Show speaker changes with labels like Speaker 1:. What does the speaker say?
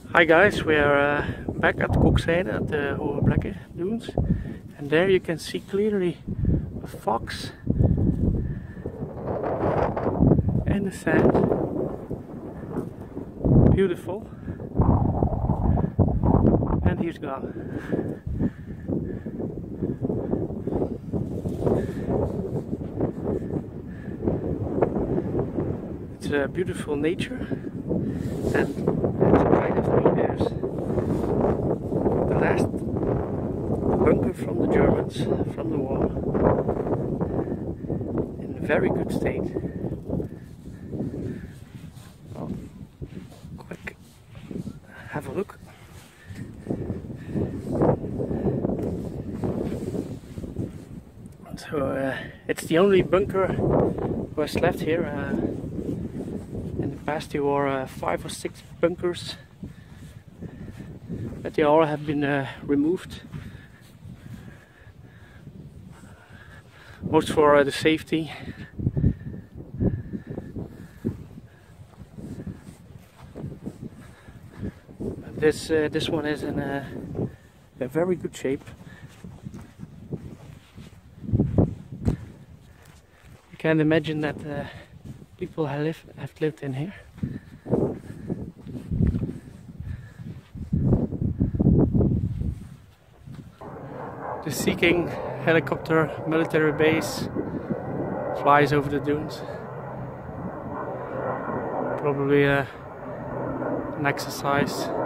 Speaker 1: Hi guys, we are back at Koksijde at the Hoge dunes, and there you can see clearly a fox and the sand. Beautiful. And he's gone. It's a beautiful nature, and right of me there's the last bunker from the Germans, from the war, in very good state. Well, quick, have a look. So it's the only bunker was left here. In the past there were 5 or 6 bunkers, but they all have been removed. Most for the safety. But this one is in a very good shape. You can imagine that people have lived in here. The Sea King helicopter military base flies over the dunes. Probably an exercise.